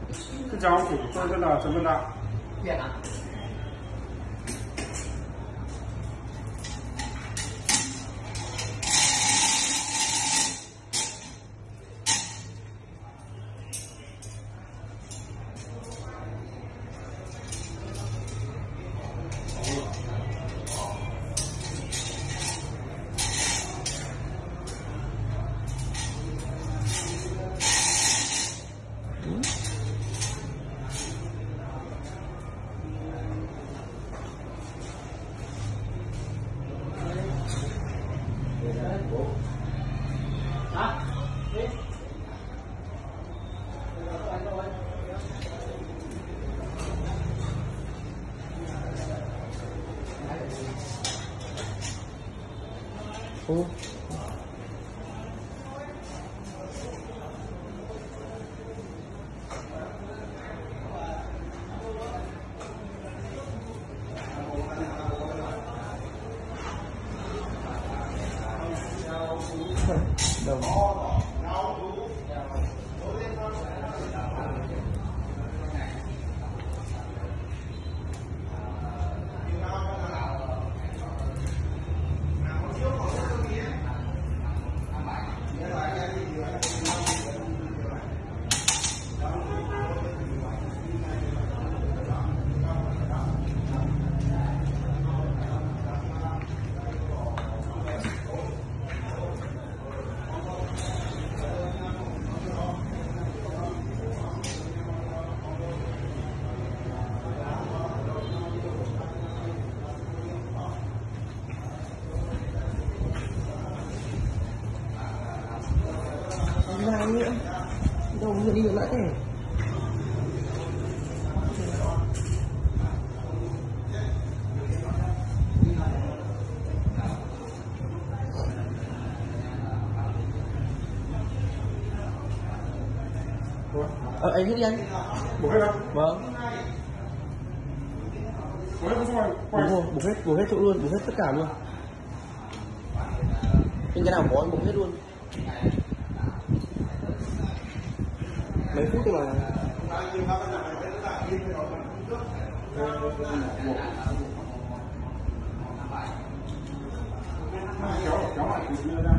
这家伙做真的成本大。 远了。 Ô. Đồng. Dài nữa đâu vừa đi được lại thế. Anh hết đi anh. Bổ hết không? Vâng. Bổ hết xong rồi quay. Đúng rồi, bổ hết chỗ luôn, bổ hết tất cả luôn. Nhưng cái nào có anh bổ hết luôn. Mấy phút thôi mà. Kéo lại thì đưa ra.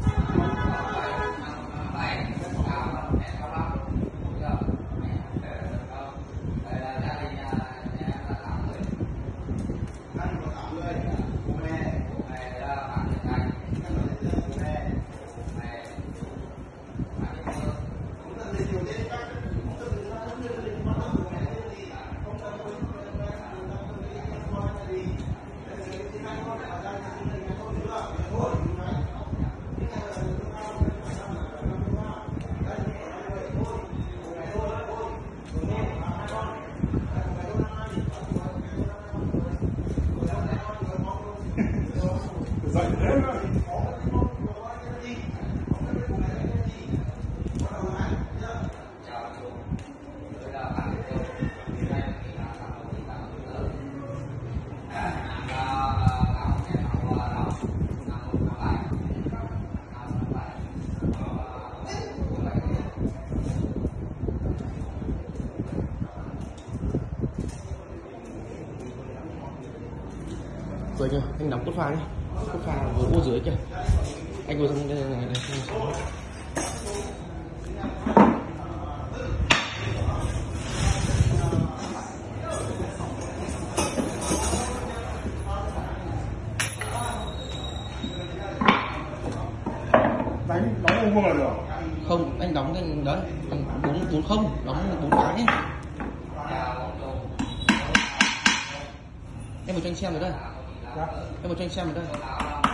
Rồi kìa, anh đóng cốt pha nhé. Cốt pha vừa ô dưới kìa. Anh ngồi trong đây này. Đóng vuông là được. Không, anh đóng thành đấy, bốn không, đóng 4 cái nhé. Em một cho anh xem rồi đây. Dạ. Em một cho anh xem rồi đây.